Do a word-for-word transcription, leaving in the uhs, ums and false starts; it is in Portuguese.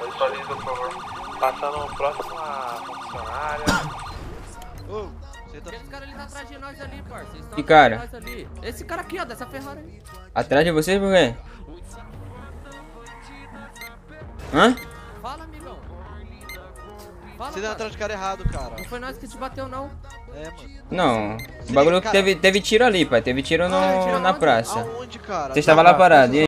Atualiza, por favor. Passando próximo à funcionária. Ô, você tá... Esse cara ali tá atrás de nós ali, parça. Eles tão Que atrás cara? de nós ali. Esse cara aqui, ó, dessa Ferrari aí. Atrás de vocês por quê? Hã? Fala, amigão. Fala, Você tá cara. atrás de cara errado, cara. Não foi nós que te bateu, não. É, mano. Não. O bagulho que Cara, teve, teve tiro ali, pai. Teve tiro no, Ah, tiro na aonde? praça. Aonde, cara? Você estava lá parado, e aí?